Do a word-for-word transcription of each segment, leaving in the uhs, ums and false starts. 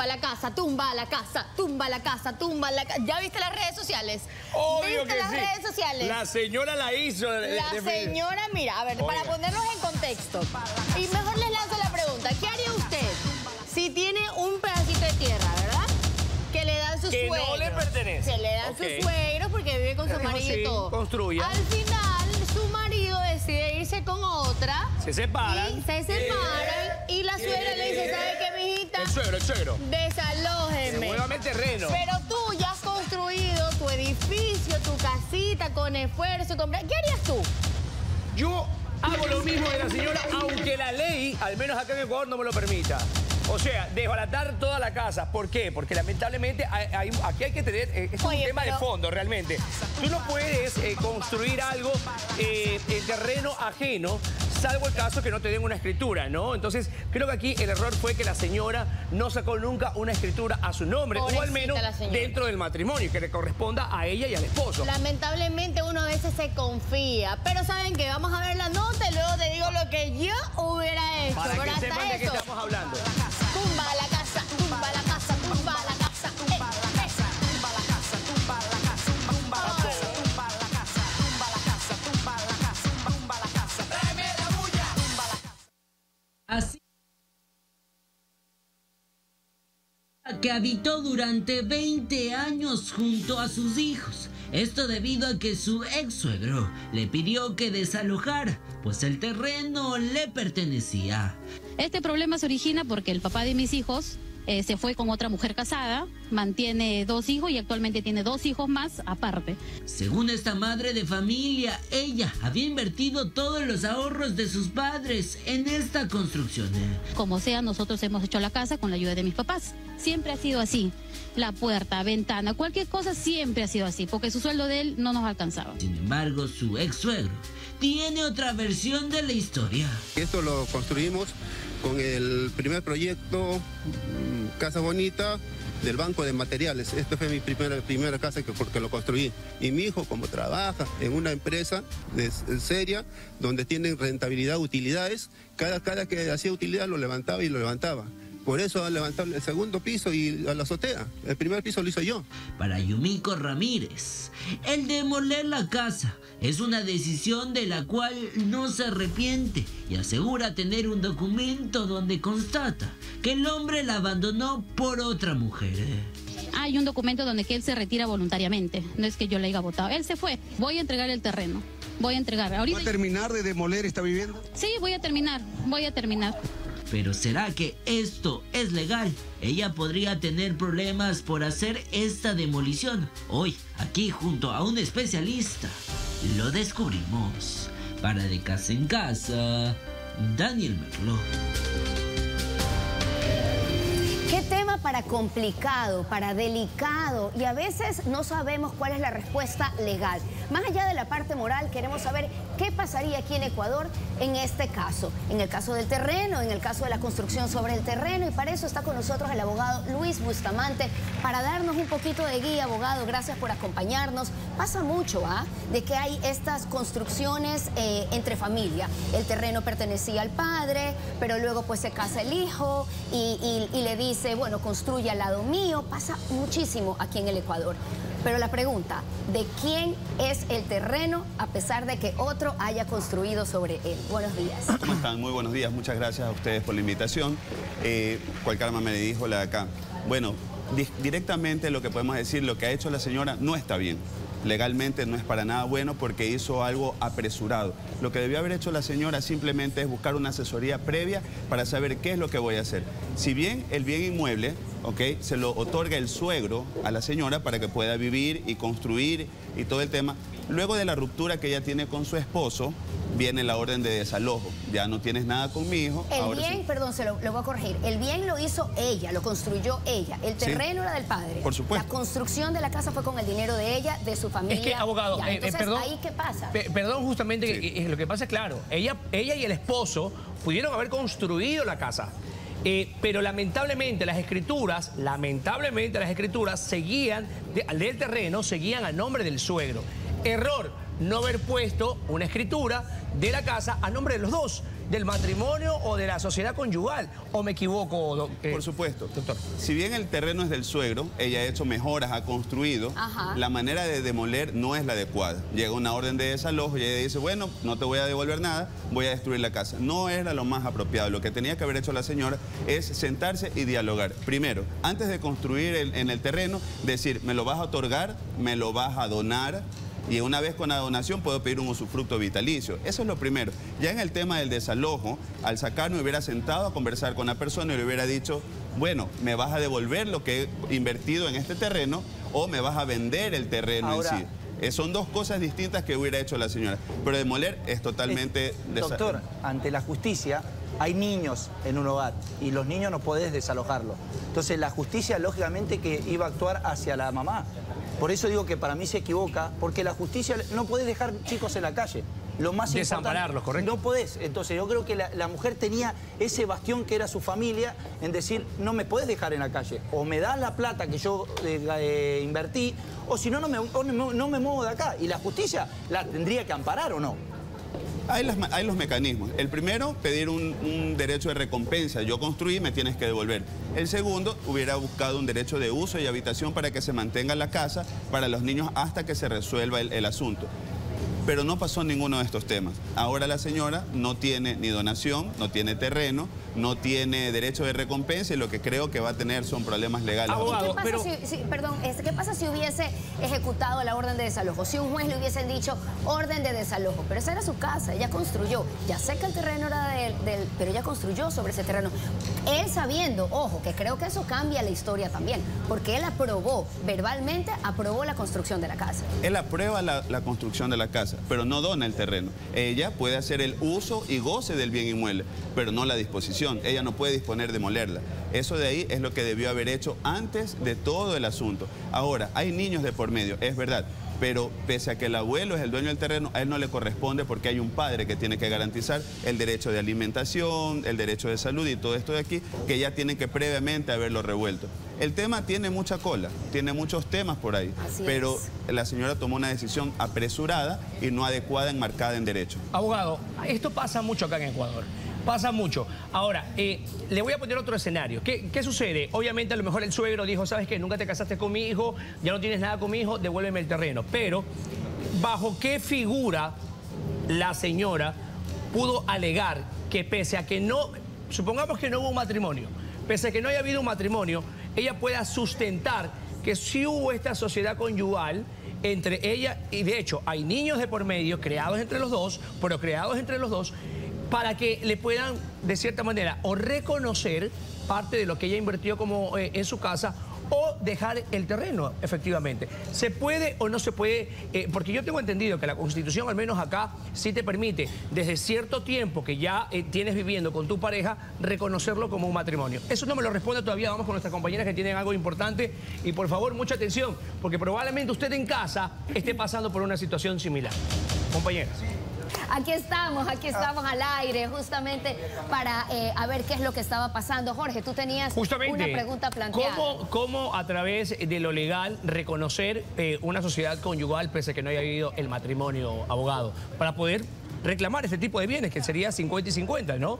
tumba la casa, tumba la casa, tumba la casa, tumba la casa. ¿Ya viste las redes sociales? Obvio ¿Viste que las sí. redes sociales? La señora la hizo. De, la de, señora, mira, a ver, Oiga. para ponernos en contexto. Y mejor les lanzo la pregunta. ¿Qué haría usted si tiene un pedacito de tierra, verdad? Que le dan sus que suegros. no le pertenece. Se le dan okay. sus suegros porque vive con su Dijo, marido sí, y todo. construya. Al final, su marido decide irse con otra. Se separan. Y se separan. Y la suegra le dice, ¿sabe qué, mijita? El suegro, el suegro. Desalójeme. Devuélvame el terreno. Pero tú ya has construido tu edificio, tu casita con esfuerzo. Con... ¿Qué harías tú? Yo hago lo mismo que la señora, aunque la ley, al menos acá en Ecuador, no me lo permita. O sea, desbaratar toda la casa. ¿Por qué? Porque lamentablemente hay, hay, aquí hay que tener... Eh, es Oye, un tema pero... de fondo, realmente. Tú no puedes eh, construir algo eh, en terreno ajeno, salvo el caso que no te den una escritura, ¿no? Entonces, creo que aquí el error fue que la señora no sacó nunca una escritura a su nombre, Pobrecita o al menos dentro del matrimonio, que le corresponda a ella y al esposo. Lamentablemente uno a veces se confía, pero ¿saben qué? Vamos a ver la nota y luego te digo lo que yo hubiera hecho. Para que sepan de qué eso, estamos hablando. Tumba la casa, tumba la casa, tumba la casa, tumba la casa, tumba la casa, tumba la casa, tumba la casa, tumba la casa, tumba la casa, tumba la casa, tumba la casa, tráeme la bulla, tumba la casa. Así que habitó durante veinte años junto a sus hijos. Esto debido a que su ex suegro le pidió que desalojara, pues el terreno le pertenecía. Este problema se origina porque el papá de mis hijos eh, se fue con otra mujer casada, mantiene dos hijos y actualmente tiene dos hijos más aparte. Según esta madre de familia, ella había invertido todos los ahorros de sus padres en esta construcción. Como sea, nosotros hemos hecho la casa con la ayuda de mis papás. Siempre ha sido así. La puerta, ventana, cualquier cosa siempre ha sido así, porque su sueldo de él no nos alcanzaba. Sin embargo, su ex suegro tiene otra versión de la historia. Esto lo construimos con el primer proyecto Casa Bonita del Banco de Materiales. Esta fue mi primera, primera casa que, porque lo construí. Y mi hijo, como trabaja en una empresa de, seria, donde tienen rentabilidad, utilidades, cada, cada que hacía utilidad lo levantaba y lo levantaba. Por eso al levantar el segundo piso y a la azotea. El primer piso lo hice yo. Para Yumiko Ramírez, el demoler la casa es una decisión de la cual no se arrepiente y asegura tener un documento donde constata que el hombre la abandonó por otra mujer. Hay un documento donde que él se retira voluntariamente, no es que yo le haya votado. Él se fue, voy a entregar el terreno, voy a entregar. Ahorita... ¿Va a terminar de demoler esta vivienda? Sí, voy a terminar, voy a terminar. Pero ¿será que esto es legal? Ella podría tener problemas por hacer esta demolición. Hoy, aquí junto a un especialista, lo descubrimos. Para De Casa en Casa, Daniel Merlo. Qué tema para complicado, para delicado, y a veces no sabemos cuál es la respuesta legal. Más allá de la parte moral, queremos saber qué pasaría aquí en Ecuador en este caso. En el caso del terreno, en el caso de la construcción sobre el terreno, y para eso está con nosotros el abogado Luis Bustamante, para darnos un poquito de guía. Abogado, gracias por acompañarnos. Pasa mucho, ¿ah? De que hay estas construcciones eh, entre familia. El terreno pertenecía al padre, pero luego pues se casa el hijo y, y, y le dice, bueno, construye al lado mío. Pasa muchísimo aquí en el Ecuador. Pero la pregunta, ¿de quién es el terreno a pesar de que otro haya construido sobre él? Buenos días. ¿Cómo están? Muy buenos días. Muchas gracias a ustedes por la invitación. Eh, ¿Cuál calma me dijo la de acá? Bueno, di directamente lo que podemos decir, lo que ha hecho la señora no está bien. Legalmente no es para nada bueno porque hizo algo apresurado. Lo que debió haber hecho la señora simplemente es buscar una asesoría previa para saber qué es lo que voy a hacer. Si bien el bien inmueble, ¿okay?, se lo otorga el suegro a la señora para que pueda vivir y construir y todo el tema, luego de la ruptura que ella tiene con su esposo, viene la orden de desalojo. Ya no tienes nada con mi hijo. El ahora bien, sí. perdón, se lo, lo voy a corregir. El bien lo hizo ella, lo construyó ella. El terreno sí. era del padre. Por supuesto. La construcción de la casa fue con el dinero de ella, de su familia. Es que, abogado, ya, eh, entonces, perdón, ¿ahí qué pasa? Pe perdón, justamente, sí. que, que, lo que pasa es claro. Ella, ella y el esposo pudieron haber construido la casa. Eh, pero lamentablemente las escrituras, lamentablemente las escrituras seguían, de, del terreno, seguían a nombre del suegro. Error, no haber puesto una escritura de la casa a nombre de los dos. del matrimonio o de la sociedad conyugal. ¿O me equivoco, do, eh, Por supuesto. doctor? Si bien el terreno es del suegro, ella ha hecho mejoras, ha construido, Ajá. la manera de demoler no es la adecuada. Llega una orden de desalojo y ella dice, bueno, no te voy a devolver nada, voy a destruir la casa. No era lo más apropiado. Lo que tenía que haber hecho la señora es sentarse y dialogar. Primero, antes de construir el, en el terreno, decir, me lo vas a otorgar, me lo vas a donar, y una vez con la donación puedo pedir un usufructo vitalicio. Eso es lo primero. Ya en el tema del desalojo, al sacar me hubiera sentado a conversar con la persona y le hubiera dicho, bueno, me vas a devolver lo que he invertido en este terreno o me vas a vender el terreno Ahora, en sí. Eh, son dos cosas distintas que hubiera hecho la señora. Pero demoler es totalmente... Eh, desa- doctor, ante la justicia hay niños en un hogar y los niños no podés desalojarlos. Entonces la justicia lógicamente que iba a actuar hacia la mamá. Por eso digo que para mí se equivoca, porque la justicia no podés dejar chicos en la calle. Lo más Desampararlos, importante, correcto. no podés. Entonces yo creo que la, la mujer tenía ese bastión que era su familia en decir, no me podés dejar en la calle. O me das la plata que yo eh, eh, invertí, o si no, no me, o no, no me muevo de acá. Y la justicia la tendría que amparar, ¿o no? Hay, las, hay los mecanismos. El primero, pedir un, un derecho de recompensa. Yo construí, me tienes que devolver. El segundo, hubiera buscado un derecho de uso y habitación para que se mantenga la casa para los niños hasta que se resuelva el, el asunto. Pero no pasó ninguno de estos temas. Ahora la señora no tiene ni donación, no tiene terreno, no tiene derecho de recompensa y lo que creo que va a tener son problemas legales. Abogado. ¿Qué pasa pero- si, si- perdón, este, ¿qué pasa si hubiese ejecutado la orden de desalojo? Si un juez le hubiesen dicho orden de desalojo, pero esa era su casa, ella construyó. Ya sé que el terreno era del, del- pero ella construyó sobre ese terreno. Él sabiendo, ojo, que creo que eso cambia la historia también, porque él aprobó, verbalmente aprobó la construcción de la casa. Él aprueba la, la construcción de la casa, pero no dona el terreno. Ella puede hacer el uso y goce del bien inmueble, pero no la disposición. Ella no puede disponer de demolerla. Eso de ahí es lo que debió haber hecho antes de todo el asunto. Ahora, hay niños de por medio, es verdad, pero pese a que el abuelo es el dueño del terreno, a él no le corresponde porque hay un padre que tiene que garantizar el derecho de alimentación, el derecho de salud y todo esto de aquí, que ya tienen que previamente haberlo revuelto. El tema tiene mucha cola, tiene muchos temas por ahí, Así pero es. la señora tomó una decisión apresurada y no adecuada enmarcada en derecho. Abogado, esto pasa mucho acá en Ecuador. Pasa mucho. Ahora, eh, le voy a poner otro escenario. ¿Qué, ¿Qué sucede? Obviamente, a lo mejor el suegro dijo, ¿sabes qué? Nunca te casaste con mi hijo, ya no tienes nada con mi hijo, devuélveme el terreno. Pero, ¿bajo qué figura la señora pudo alegar que pese a que no, supongamos que no hubo un matrimonio, pese a que no haya habido un matrimonio, ella pueda sustentar que sí hubo esta sociedad conyugal entre ella y de hecho hay niños de por medio creados entre los dos, pero creados entre los dos, para que le puedan de cierta manera o reconocer parte de lo que ella invirtió como eh, en su casa o dejar el terreno, efectivamente. ¿Se puede o no se puede? Eh, porque yo tengo entendido que la Constitución, al menos acá, sí te permite, desde cierto tiempo que ya eh, tienes viviendo con tu pareja, reconocerlo como un matrimonio. Eso no me lo responde todavía. Vamos con nuestras compañeras que tienen algo importante. Y por favor, mucha atención, porque probablemente usted en casa esté pasando por una situación similar. Compañeras. Aquí estamos, aquí estamos al aire, justamente para eh, a ver qué es lo que estaba pasando. Jorge, tú tenías Justamente, una pregunta planteada. ¿cómo, ¿Cómo a través de lo legal reconocer eh, una sociedad conyugal pese a que no haya habido el matrimonio, abogado? Para poder reclamar este tipo de bienes, que sería cincuenta y cincuenta, ¿no?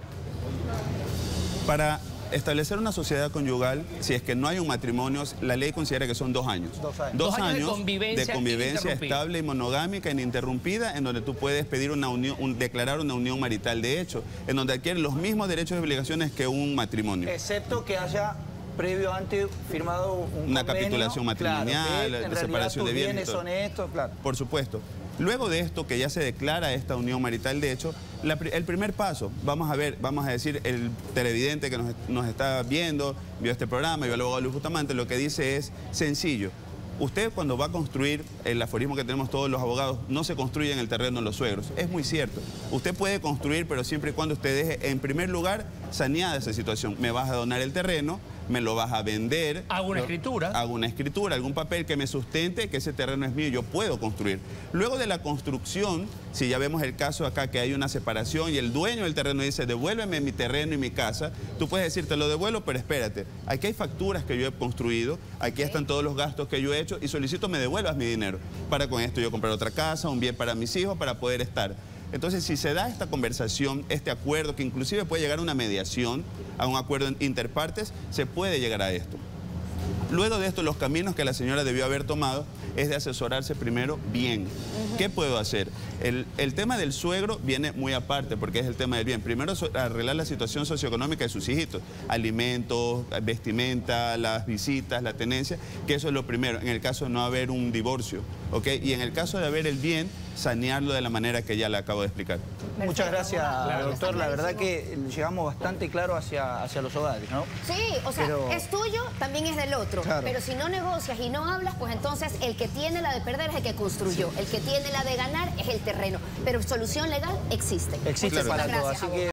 Para establecer una sociedad conyugal, si es que no hay un matrimonio, la ley considera que son dos años. Dos años. Dos años de convivencia de convivencia ininterrumpida. estable y monogámica, ininterrumpida, en donde tú puedes pedir una unión, un- declarar una unión marital de hecho, en donde adquieren los mismos derechos y obligaciones que un matrimonio. Excepto que haya previo antes firmado un Una convenio, capitulación matrimonial, claro, que de en realidad separación tus de bienes y bienes todo. son estos, claro. Por supuesto. Luego de esto, que ya se declara esta unión marital de hecho, la pri- el primer paso, vamos a ver, vamos a decir, el televidente que nos, nos está viendo, vio este programa, vio al abogado Luis Bustamante, lo que dice es sencillo. Usted cuando va a construir, el aforismo que tenemos todos los abogados, no se construye en el terreno de los suegros. Es muy cierto. Usted puede construir, pero siempre y cuando usted deje, en primer lugar, saneada esa situación. Me vas a donar el terreno, me lo vas a vender. Hago una lo- escritura. Hago una escritura, algún papel que me sustente que ese terreno es mío y yo puedo construir. Luego de la construcción, si ya vemos el caso acá que hay una separación y el dueño del terreno dice, devuélveme mi terreno y mi casa, tú puedes decir, te lo devuelvo, pero espérate, aquí hay facturas que yo he construido, aquí están todos los gastos que yo he hecho y solicito me devuelvas mi dinero para con esto yo comprar otra casa, un bien para mis hijos, para poder estar. Entonces, si se da esta conversación, este acuerdo, que inclusive puede llegar a una mediación, a un acuerdo interpartes, se puede llegar a esto. Luego de esto, los caminos que la señora debió haber tomado es de asesorarse primero bien. Uh-huh. ¿Qué puedo hacer? El, el tema del suegro viene muy aparte porque es el tema del bien. Primero, so, arreglar la situación socioeconómica de sus hijitos. Alimentos, vestimenta, las visitas, la tenencia, que eso es lo primero. En el caso de no haber un divorcio, ¿ok? Y en el caso de haber el bien, sanearlo de la manera que ya le acabo de explicar. Perfecto. Muchas gracias, claro, doctor. La verdad que llegamos bastante claro hacia, hacia los hogares, ¿no? Sí, o sea, Pero... es tuyo, también es del otro. Claro. Pero si no negocias y no hablas, pues entonces el que tiene la de perder es el que construyó. Sí. El que tiene la de ganar es el terreno. Pero solución legal existe. Existe para todo, así que...